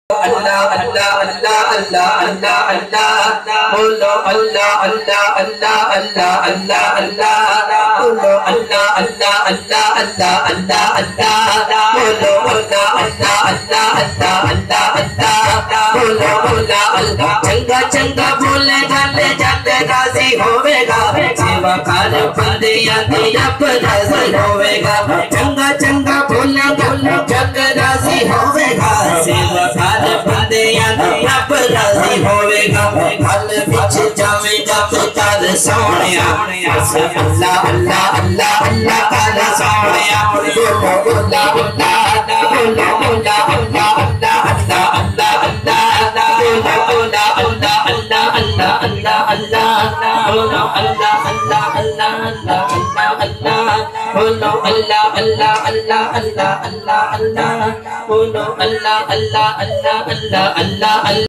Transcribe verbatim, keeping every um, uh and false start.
اللہ اللہ اللہ اللہ اللہ اللہ بولو اللہ اللہ اللہ اللہ اللہ اللہ بولو اللہ اللہ اللہ اللہ اللہ اللہ بولو اللہ اللہ اللہ اللہ اللہ اللہ بولو اللہ اللہ چنگا چنگا بولے گا لے جاتے راضی ہوئے گا سیوا کار بندیاں دی رب راضی ہوئے گا چنگا چنگا بولے گا جگ راضی ہوئے گا سیوا کار بندیاں دی رب راضی ہوئے گا گل وچ جاوے گا پتر سونیا اللہ اللہ اللہ اللہ کر سونیا بولو اللہ اللہ بولو اللہ اللہ اللہ اللہ اللہ بولو اللہ اللہ اللہ اللہ اللہ بولو اللہ اللہ اللہ اللہ اللہ بولو اللہ اللہ اللہ اللہ اللہ اللہ بولو اللہ اللہ اللہ اللہ اللہ